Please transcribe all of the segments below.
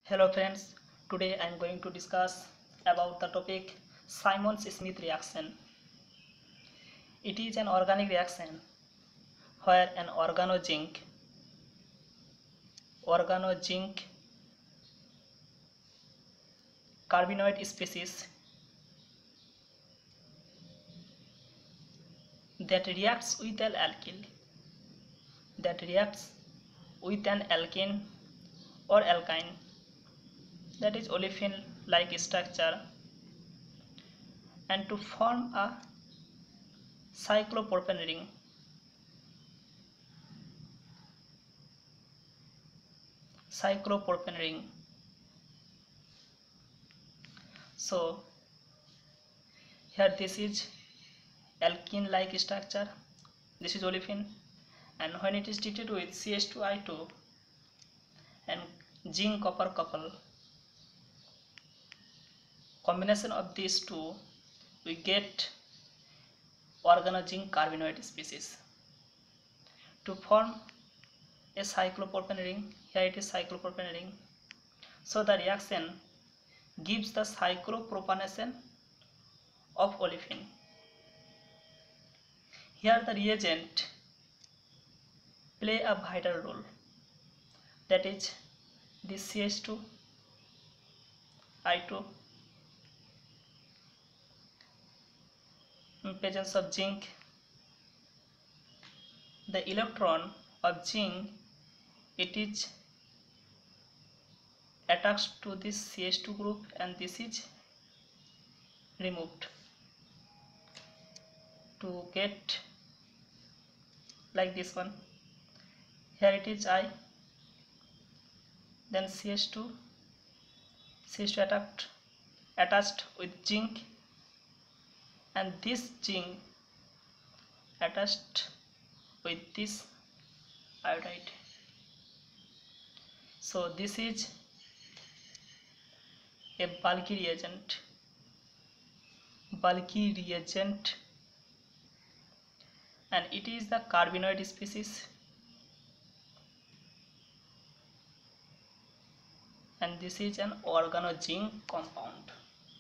Hello friends, today I am going to discuss about the topic Simons-Smith reaction. It is an organic reaction where an organozinc carbenoid species that reacts with an alkyl or alkyne, that is olefin like structure, and to form a cyclopropane ring. So here this is alkene like structure, this is olefin, and when it is treated with CH2I2 and zinc copper couple, combination of these two, we get organozinc carbenoid species. To form a cyclopropane ring, here it is cyclopropane ring, so the reaction gives the cyclopropanation of olefin. Here the reagent play a vital role, that is this CH2I2 in presence of zinc. The electron of zinc, it is attached to this CH2 group and this is removed to get like this one. Here it is I, then CH2 attached with zinc, and this zinc attached with this iodide. So this is a bulky reagent, and it is the carbenoid species, and this is an organozinc compound.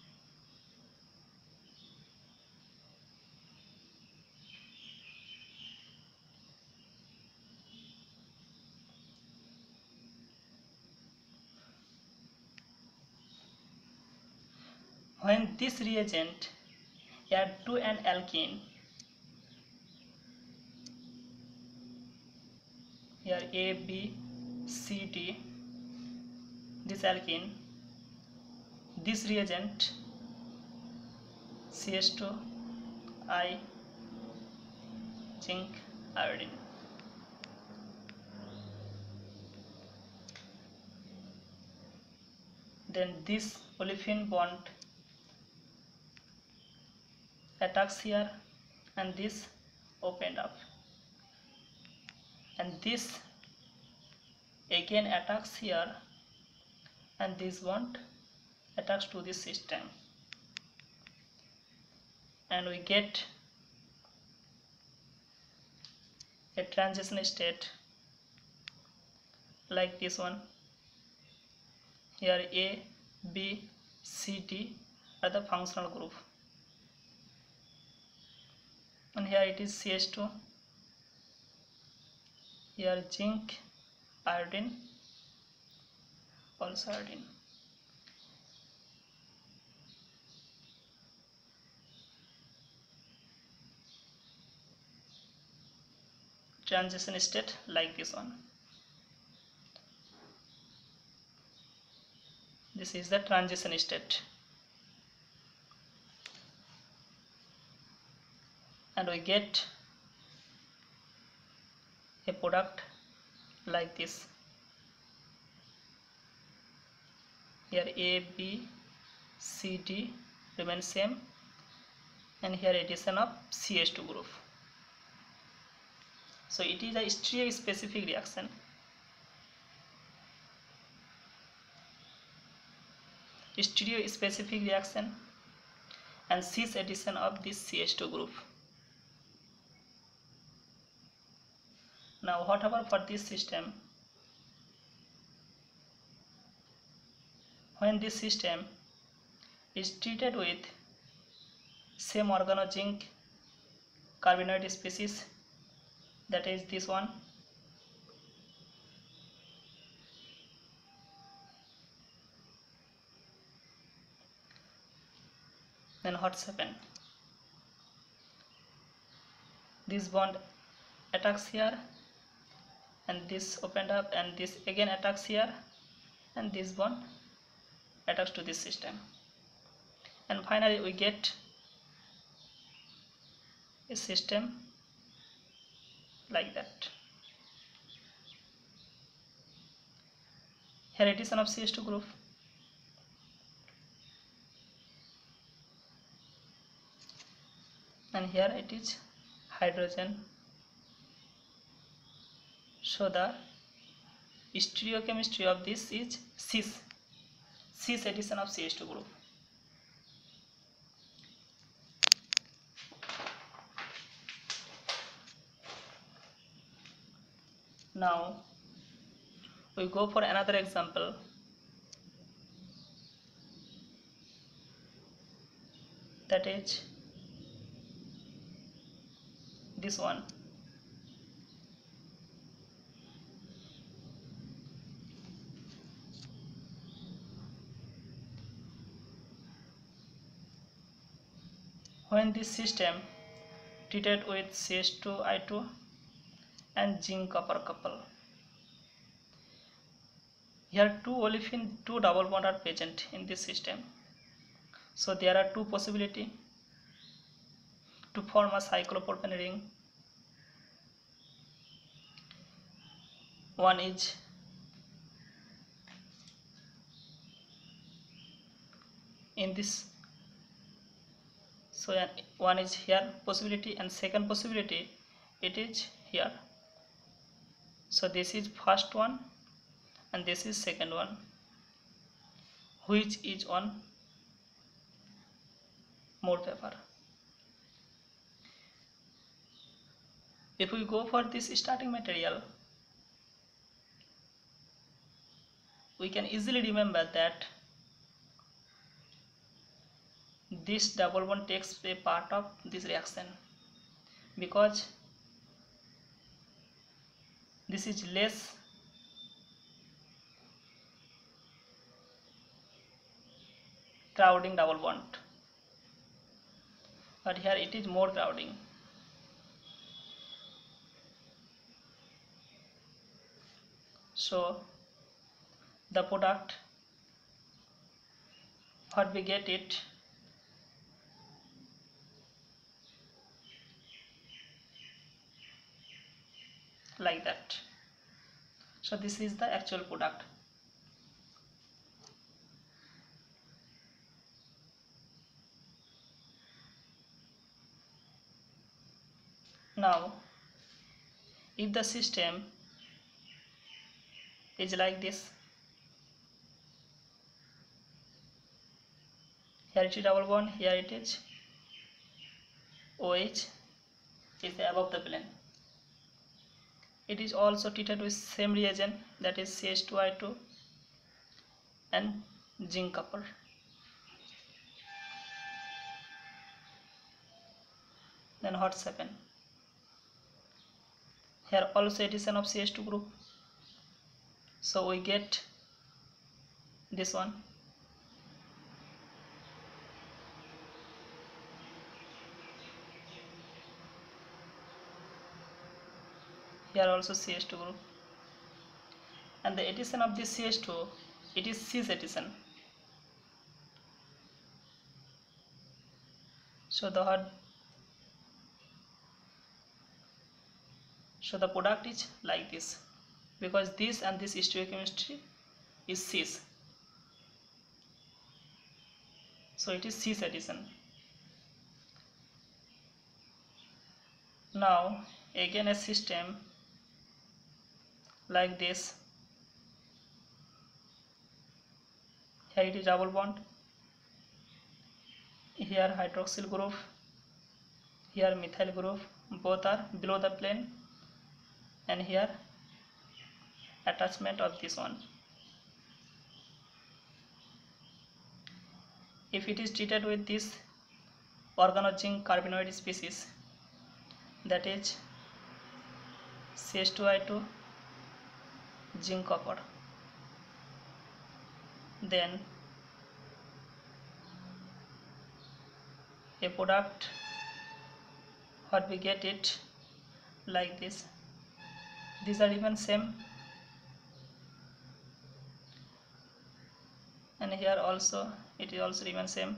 When this reagent add to an alkene, here A, B, C, D, this alkene, this reagent CH2I zinc iodine. Then this olefin bond attacks here and this opened up, and this again attacks here and this bond attacks to this system, and we get a transition state like this one. Here A, B, C, D are the functional group, and here it is CH2, here zinc, iodine, also iodine. Transition state like this one. This is the transition state, and we get a product like this. Here A, B, C, D remain same, and here addition of CH2 group. So it is a stereospecific reaction. Stereospecific reaction and cis addition of this CH2 group. Now whatever for this system, when this system is treated with same organozinc carbenoid species, that is this one, then what's happened? This bond attacks here, and this opened up, and this again attacks here, and this bond attacks to this system, and finally we get a system like that. Here it is an of CH2 group, and here it is hydrogen. So the stereochemistry of this is cis addition of CH2 group. Now we go for another example. That is this one. When this system treated with CH2I2 and zinc copper couple, here two olefin, two double bond are present in this system. So there are two possibilities to form a cyclopropane ring. One is in this, so one is here possibility, and second possibility it is here. So this is first one and this is second one, which is on more paper. If we go for this starting material, we can easily remember that this double bond takes a part of this reaction, because this is less crowding double bond, but here it is more crowding. So the product, what we get it, like that. So this is the actual product. Now if the system is like this, here it is double bond, here it is OH is above the plane. It is also treated with same reagent, that is CH2I2 and zinc copper. Then what's happened? Here also addition of CH2 group, so we get this one. Here also CH2 group, and the addition of this CH2, it is cis addition. So the product is like this, because this and this stereochemistry is cis, so it is cis addition. Now again a system like this, here it is double bond, here hydroxyl group, here methyl group, both are below the plane, and here attachment of this one. if it is treated with this organozinc carbenoid species, that is CH2I2 zinc copper, then a product what we get it like this. These are even same, and here also it is also even same.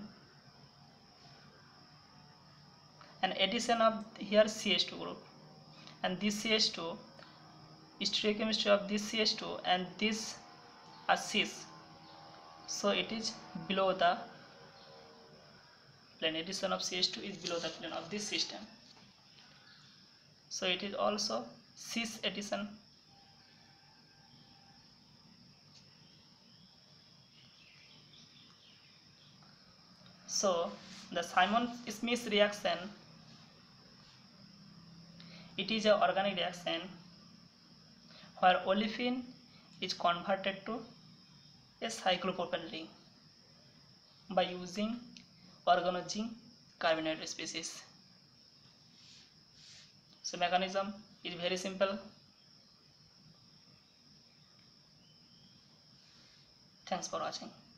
An addition of here CH2 group, and this CH2, stereochemistry of this CH2 and this are cis, so it is below the plane. Addition of CH2 is below the plane of this system, so it is also cis addition. So the Simon-Smith reaction, it is an organic reaction where olefin is converted to a cyclopropyl ring by using organozinc carbenoid species. So mechanism is very simple. Thanks for watching.